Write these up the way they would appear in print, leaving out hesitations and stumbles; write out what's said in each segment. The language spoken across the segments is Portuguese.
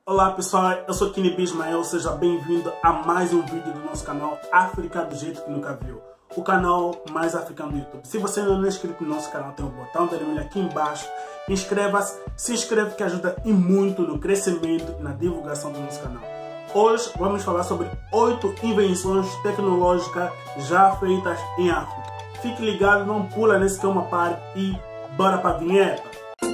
Olá pessoal, eu sou Kini Bismael, seja bem-vindo a mais um vídeo do nosso canal África do Jeito que Nunca Viu, o canal mais africano do YouTube. Se você não é inscrito no nosso canal, tem um botão vermelho aqui embaixo, inscreva-se, se inscreve que ajuda e muito no crescimento e na divulgação do nosso canal. Hoje vamos falar sobre 8 invenções tecnológicas já feitas em África. Fique ligado, não pula nesse que é uma parte e bora para a vinheta.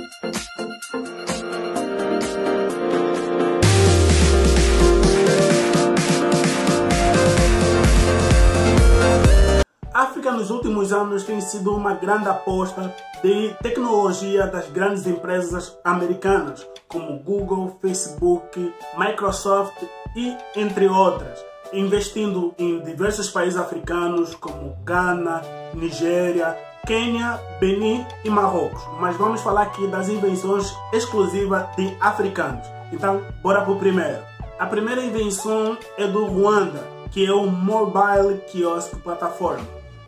A África nos últimos anos tem sido uma grande aposta de tecnologia das grandes empresas americanas, como Google, Facebook, Microsoft e entre outras, investindo em diversos países africanos como Ghana, Nigéria, Quênia, Benin e Marrocos. Mas vamos falar aqui das invenções exclusivas de africanos. Então, bora para o primeiro. A primeira invenção é do Ruanda, que é o Mobile Kiosk Platform.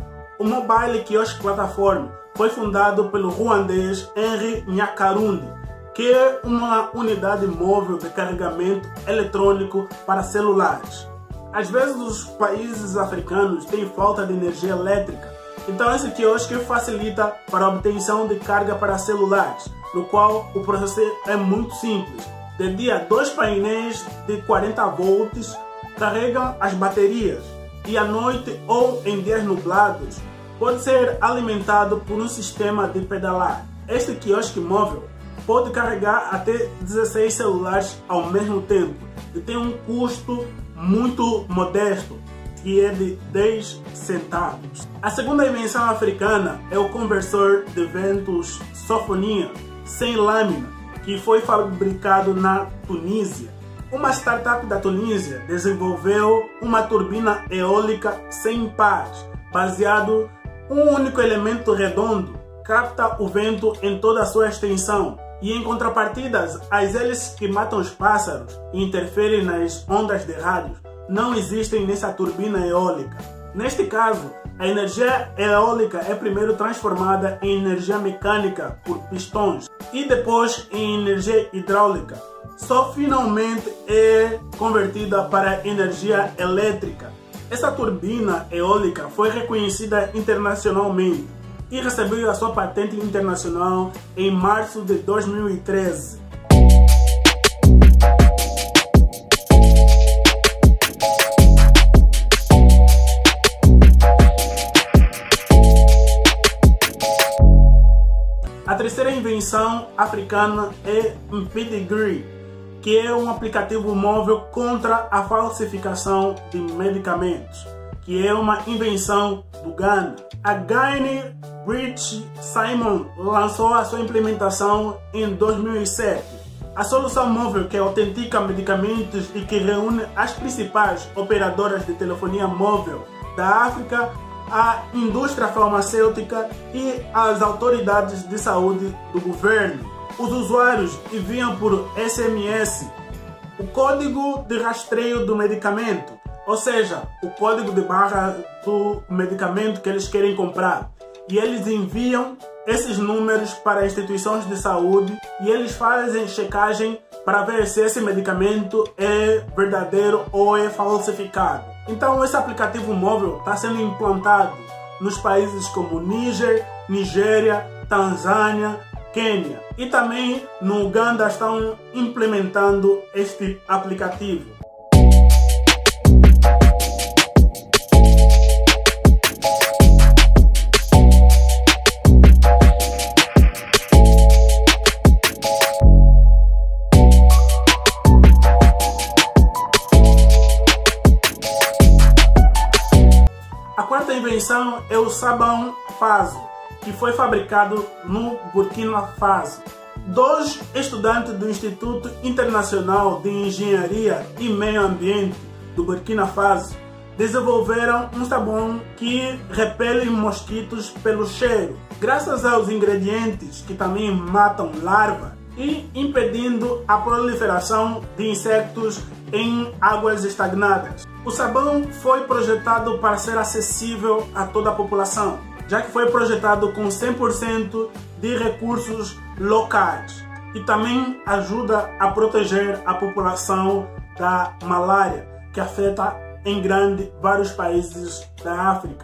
O Mobile Kiosk Platform foi fundado pelo ruandês Henri Nyakarundi, que é uma unidade móvel de carregamento eletrônico para celulares. Às vezes os países africanos têm falta de energia elétrica, então esse quiosque facilita para a obtenção de carga para celulares, no qual o processo é muito simples. De dia, 2 painéis de 40 volts carregam as baterias e à noite ou em dias nublados pode ser alimentado por um sistema de pedalar. Este quiosque móvel pode carregar até 16 celulares ao mesmo tempo e tem um custo muito modesto, que é de 10 centavos. A segunda invenção africana é o conversor de ventos Sofonia sem lâmina, que foi fabricado na Tunísia. Uma startup da Tunísia desenvolveu uma turbina eólica sem pares, baseado em um único elemento redondo, capta o vento em toda a sua extensão. E em contrapartidas, as hélices que matam os pássaros e interferem nas ondas de rádio não existem nessa turbina eólica. Neste caso, a energia eólica é primeiro transformada em energia mecânica por pistões e depois em energia hidráulica. Só finalmente é convertida para energia elétrica. Essa turbina eólica foi reconhecida internacionalmente e recebeu a sua patente internacional em março de 2013. A terceira invenção africana é o Pedigree, que é um aplicativo móvel contra a falsificação de medicamentos, que é uma invenção do Ghana. A Guinea British Simon lançou a sua implementação em 2007. A solução móvel que autentica medicamentos e que reúne as principais operadoras de telefonia móvel da África, a indústria farmacêutica e as autoridades de saúde do governo. Os usuários enviam por SMS o código de rastreio do medicamento, ou seja, o código de barra do medicamento que eles querem comprar. E eles enviam esses números para instituições de saúde e eles fazem checagem para ver se esse medicamento é verdadeiro ou é falsificado. Então esse aplicativo móvel está sendo implantado nos países como Níger, Nigéria, Tanzânia, Quênia e também no Uganda estão implementando este aplicativo. A quarta invenção é o sabão Faso, que foi fabricado no Burkina Faso. 2 estudantes do Instituto Internacional de Engenharia e Meio Ambiente do Burkina Faso desenvolveram um sabão que repele mosquitos pelo cheiro, graças aos ingredientes que também matam larvas e impedindo a proliferação de insetos em águas estagnadas. O sabão foi projetado para ser acessível a toda a população, já que foi projetado com 100% de recursos locais. e também ajuda a proteger a população da malária, que afeta em grande vários países da África.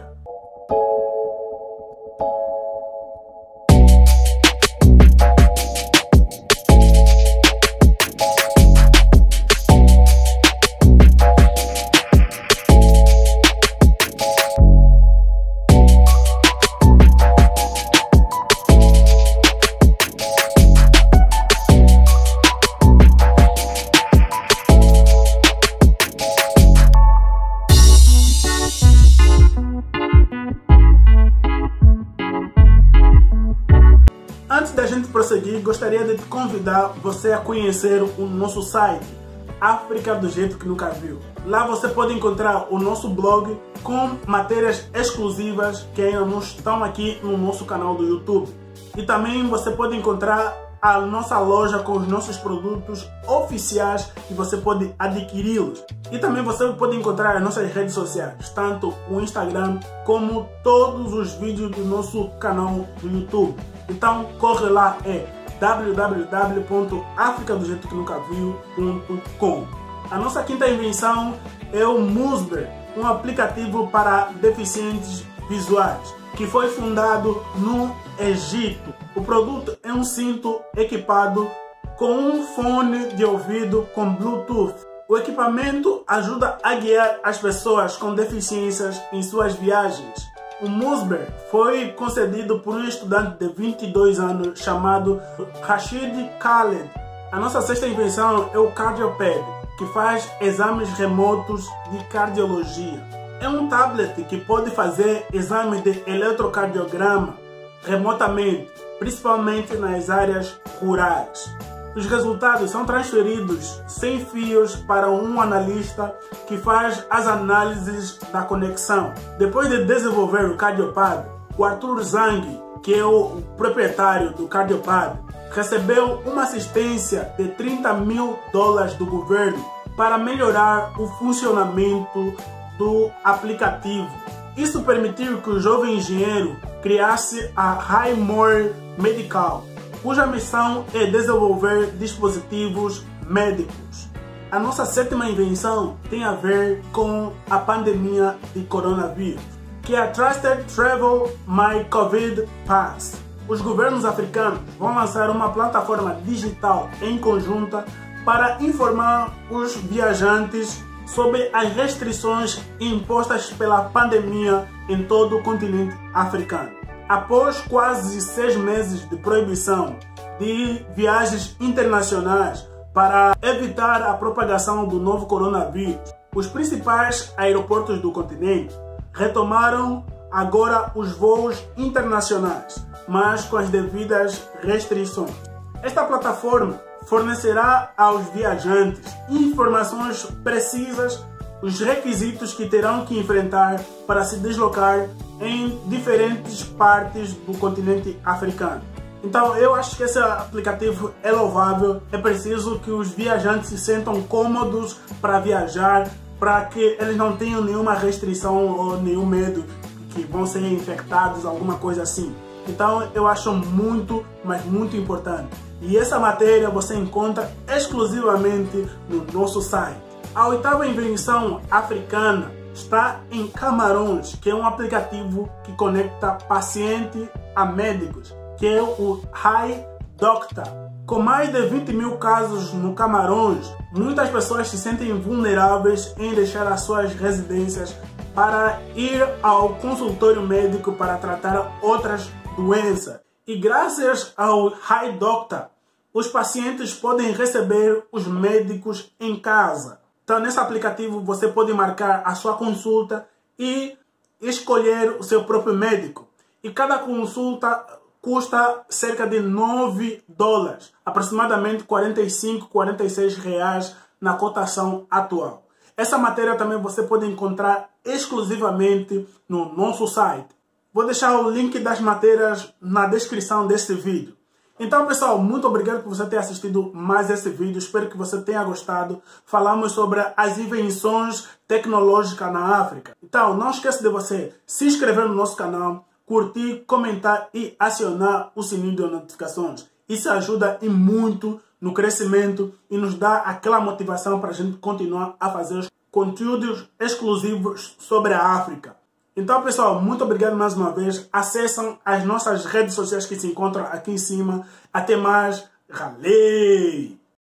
Antes da gente prosseguir, gostaria de te convidar você a conhecer o nosso site, África do Jeito que Nunca Viu. Lá você pode encontrar o nosso blog com matérias exclusivas que ainda não estão aqui no nosso canal do YouTube. E também você pode encontrar a nossa loja com os nossos produtos oficiais e você pode adquiri-los. E também você pode encontrar as nossas redes sociais, tanto o Instagram como todos os vídeos do nosso canal do YouTube. Então corre lá, é www.africadojeitoquenuncaviu.com. A nossa quinta invenção é o Musber, um aplicativo para deficientes visuais, que foi fundado no Egito. O produto é um cinto equipado com um fone de ouvido com Bluetooth. O equipamento ajuda a guiar as pessoas com deficiências em suas viagens. O Musber foi concedido por um estudante de 22 anos chamado Rashid Khaled. A nossa sexta invenção é o Cardiopad, que faz exames remotos de cardiologia. É um tablet que pode fazer exame de eletrocardiograma remotamente, principalmente nas áreas rurais. Os resultados são transferidos sem fios para um analista que faz as análises da conexão. Depois de desenvolver o Cardiopad, o Arthur Zhang, que é o proprietário do Cardiopad, recebeu uma assistência de $30 mil do governo para melhorar o funcionamento do aplicativo. Isso permitiu que o jovem engenheiro criasse a Highmore Medical, cuja missão é desenvolver dispositivos médicos. A nossa sétima invenção tem a ver com a pandemia de coronavírus, que é a Trusted Travel My COVID Pass. Os governos africanos vão lançar uma plataforma digital em conjunto para informar os viajantes sobre as restrições impostas pela pandemia em todo o continente africano. Após quase 6 meses de proibição de viagens internacionais para evitar a propagação do novo coronavírus, os principais aeroportos do continente retomaram agora os voos internacionais, mas com as devidas restrições. Esta plataforma fornecerá aos viajantes informações precisas, os requisitos que terão que enfrentar para se deslocar em diferentes partes do continente africano. Então eu acho que esse aplicativo é louvável. É preciso que os viajantes se sentam cômodos para viajar, para que eles não tenham nenhuma restrição ou nenhum medo que vão ser infectados, alguma coisa assim. Então eu acho muito, mas muito importante. E essa matéria você encontra exclusivamente no nosso site. A oitava invenção africana está em Camarões, que é um aplicativo que conecta pacientes a médicos, que é o Hi Doctor. Com mais de 20 mil casos no Camarões, muitas pessoas se sentem vulneráveis em deixar as suas residências para ir ao consultório médico para tratar outras doenças. E graças ao Hi Doctor, os pacientes podem receber os médicos em casa. Então, nesse aplicativo, você pode marcar a sua consulta e escolher o seu próprio médico. E cada consulta custa cerca de $9, aproximadamente 45, 46 reais na cotação atual. Essa matéria também você pode encontrar exclusivamente no nosso site. Vou deixar o link das matérias na descrição deste vídeo. Então, pessoal, muito obrigado por você ter assistido mais esse vídeo. Espero que você tenha gostado. Falamos sobre as invenções tecnológicas na África. Então, não esqueça de você se inscrever no nosso canal, curtir, comentar e acionar o sininho de notificações. Isso ajuda e muito no crescimento e nos dá aquela motivação para a gente continuar a fazer os conteúdos exclusivos sobre a África. Então, pessoal, muito obrigado mais uma vez. Acessem as nossas redes sociais que se encontram aqui em cima. Até mais. Ralei!